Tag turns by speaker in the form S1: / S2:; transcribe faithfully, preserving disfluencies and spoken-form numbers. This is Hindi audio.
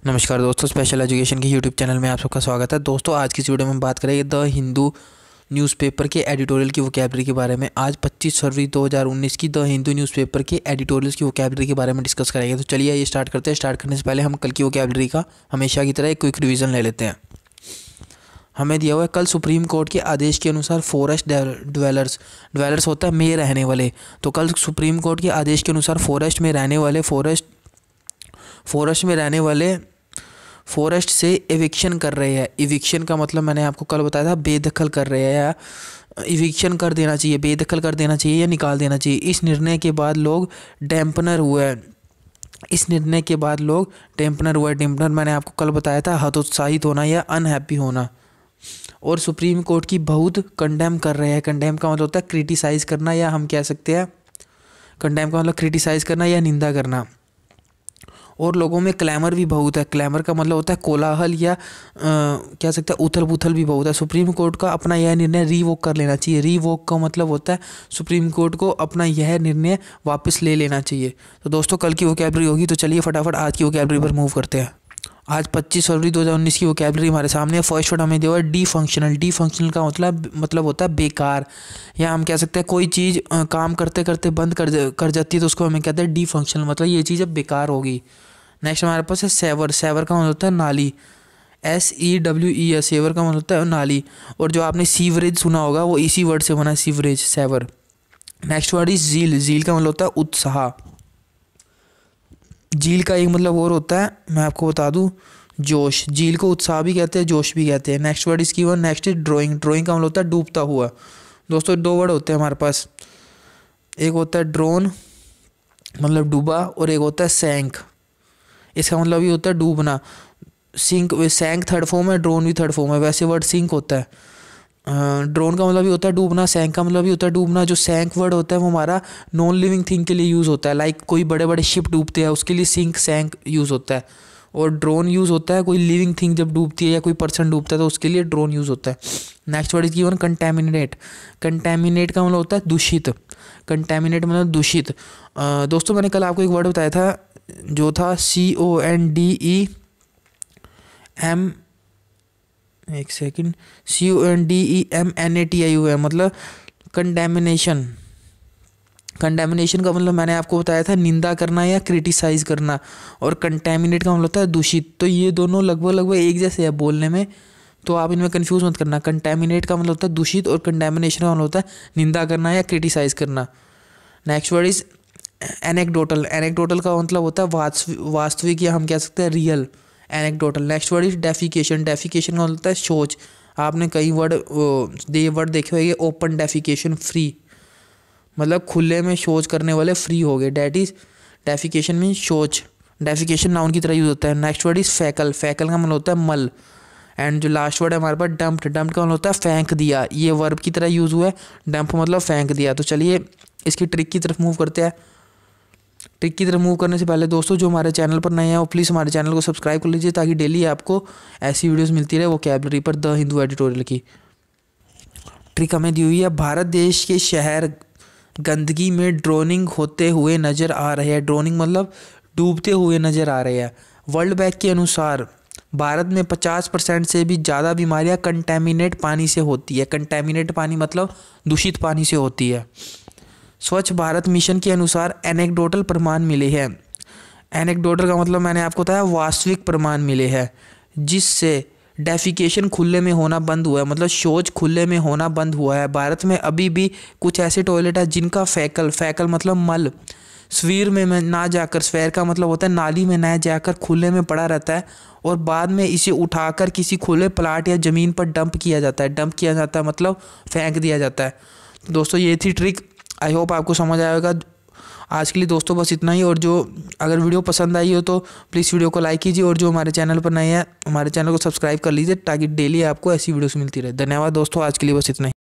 S1: नमस्कार दोस्तों, स्पेशल एजुकेशन के यूट्यूब चैनल में आप सबका स्वागत है। दोस्तों आज की इस वीडियो में हम बात करेंगे द हिंदू न्यूज़पेपर के एडिटोरियल की वोकैबलरी के बारे में। आज पच्चीस फरवरी दो हज़ार उन्नीस की द हिंदू न्यूज़पेपर के एडिटोरियल्स की वोकैबलरी के बारे में डिस्कस करेंगे। तो चलिए ये स्टार्ट करते हैं। स्टार्ट करने से पहले हम कल की वोकैबलरी का हमेशा की तरह एक क्विक रिवीजन ले लेते हैं। हमें दिया हुआ है कल सुप्रीम कोर्ट के आदेश के अनुसार फॉरेस्ट ड्वेलर्स ड्वेलर्स होता है में रहने वाले। तो कल सुप्रीम कोर्ट के आदेश के अनुसार फॉरेस्ट में रहने वाले फॉरेस्ट फॉरेस्ट में रहने वाले फॉरेस्ट से एविक्शन कर रहे हैं। इविक्शन का मतलब मैंने आपको कल बताया था, बेदखल कर रहे हैं या इविक्शन कर देना चाहिए, बेदखल कर देना चाहिए या निकाल देना चाहिए। इस निर्णय के बाद लोग डैम्पनर हुए इस निर्णय के बाद लोग डैम्पनर हुए डैम्पनर मैंने आपको कल बताया था हतोत्साहित होना या अनहैप्पी होना। और सुप्रीम कोर्ट की बहुत कंडेम कर रहे हैं। कंडेम का मतलब होता है क्रिटिसाइज़ करना, या हम कह सकते हैं कंडेम का मतलब क्रिटिसाइज़ करना या निंदा करना। और लोगों में क्लैमर भी बहुत है। क्लैमर का मतलब होता है कोलाहल या आ, कह सकते हैं उथल पुथल भी बहुत है। सुप्रीम कोर्ट का अपना यह निर्णय रीवोक कर लेना चाहिए। रीवोक का मतलब होता है सुप्रीम कोर्ट को अपना यह निर्णय वापस ले लेना चाहिए। तो दोस्तों कल की वोकैबलरी होगी। तो चलिए फटाफट आज की वोकैबलरी पर मूव करते हैं। आज पच्चीस फरवरी दो हज़ार उन्नीस की वोकैबलरी हमारे सामने है। फर्स्ट वर्ड हमें दिया हुआ है डी फंक्शनल। डी फंक्शनल का मतलब मतलब होता है बेकार, या हम कह सकते हैं कोई चीज़ काम करते करते बंद कर कर जाती है तो उसको हमें कहते हैं डी फंक्शनल, मतलब ये चीज़ अब बेकार होगी। नेक्स्ट हमारे पास है सेवर। सेवर का मतलब होता है नाली, S E W E S. Sewer का मतलब होता है नाली। और जो आपने सीवरेज सुना होगा वो इसी वर्ड से बना है, sewerage, sewer. Next word is झील। झील का मतलब होता है उत्साह। झील का एक मतलब और होता है, मैं आपको बता दूं, जोश। झील को उत्साह भी कहते हैं, जोश भी कहते हैं। नेक्स्ट वर्ड इसकी one next is drowning. Drowning का मतलब होता है डूबता हुआ। दोस्तों दो वर्ड होते हैं हमारे पास, एक होता है ड्रोन मतलब डूबा, और एक होता है सैंक। इसका मतलब ये होता है डूबना। सिंक सैंक थर्ड फॉर्म है, ड्रोन भी थर्ड फॉर्म है। वैसे वर्ड सिंक होता है। ड्रोन का मतलब भी होता है डूबना, सैंक का मतलब भी होता है डूबना। जो सैंक वर्ड होता है वो हमारा नॉन लिविंग थिंग के लिए यूज़ होता है। लाइक कोई बड़े बड़े शिप डूबते हैं उसके लिए सिंक सैंक यूज़ होता है। और ड्रोन यूज़ होता है कोई लिविंग थिंग जब डूबती है या कोई पर्सन डूबता है तो उसके लिए ड्रोन यूज़ होता है। Next word is given contaminate. Contaminate का मतलब होता है दूषित। कंटेमिनेट मतलब दूषित। दोस्तों मैंने कल आपको एक वर्ड बताया था जो था C O N D E M एक second C O N D E M N A T I U है, मतलब कंडेमिनेशन। कंडेमिनेशन का मतलब मैंने आपको बताया था निंदा करना या क्रिटिसाइज करना। और कंटेमिनेट का मतलब होता है दूषित। तो ये दोनों लगभग लगभग एक जैसे है बोलने में, तो आप इनमें कंफ्यूज मत करना। कंटेमिनेट का मतलब होता है दूषित और कंडेमिनेशन का मतलब होता है निंदा करना या क्रिटिसाइज करना। Next word is anecdotal. Anecdotal का मतलब होता है वास्तविक या हम कह सकते हैं real, anecdotal. Next word is defecation. Defecation का मतलब होता है शौच। आपने कई वर्ड ये वर्ड देखे होंगे, ओपन डेफिकेशन, फ्री, मतलब खुले में शौच करने वाले फ्री हो गए। डैट इज डेफिकेशन मीन शौच। डेफिकेशन नाउन की तरह यूज होता है। नेक्स्ट वर्ड इज फैकल। फैकल का मतलब होता है मल। एंड जो लास्ट वर्ड है हमारे पास डंप। डंप का मतलब होता है फेंक दिया। ये वर्ब की तरह यूज हुआ है, डंप मतलब फेंक दिया। तो चलिए इसकी ट्रिक की तरफ मूव करते हैं। ट्रिक की तरफ मूव करने से पहले दोस्तों जो हमारे चैनल पर नए हैं वो प्लीज़ हमारे चैनल को सब्सक्राइब कर लीजिए ताकि डेली आपको ऐसी वीडियोस मिलती रहे वोकैबलरी पर। द हिंदू एडिटोरियल की ट्रिक हमें दी हुई है। भारत देश के शहर गंदगी में ड्रोनिंग होते हुए नज़र आ रहे हैं। ड्रोनिंग मतलब डूबते हुए नज़र आ रहे हैं। वर्ल्ड बैंक के अनुसार भारत में पचास परसेंट से भी ज़्यादा बीमारियां कंटेमिनेट पानी से होती है। कंटेमिनेट पानी मतलब दूषित पानी से होती है। स्वच्छ भारत मिशन के अनुसार एनेक्डोटल प्रमाण मिले हैं। एनेक्डोटल का मतलब मैंने आपको बताया वास्तविक प्रमाण मिले हैं, जिससे डेफिकेशन खुले में होना बंद हुआ है, मतलब शौच खुले में होना बंद हुआ है। भारत में अभी भी कुछ ऐसे टॉयलेट है जिनका फैकल फैकल मतलब मल स्वीर में ना जाकर, स्वेर का मतलब होता है नाली में ना जाकर खुले में पड़ा रहता है और बाद में इसे उठाकर किसी खुले प्लाट या ज़मीन पर डंप किया जाता है। डंप किया जाता है मतलब फेंक दिया जाता है। तो दोस्तों ये थी ट्रिक। आई होप आपको समझ आएगा। आज के लिए दोस्तों बस इतना ही। और जो अगर वीडियो पसंद आई हो तो प्लीज़ वीडियो को लाइक कीजिए, और जो हमारे चैनल पर नए हैं हमारे चैनल को सब्सक्राइब कर लीजिए ताकि डेली आपको ऐसी वीडियोस मिलती रहे। धन्यवाद दोस्तों, आज के लिए बस इतना ही।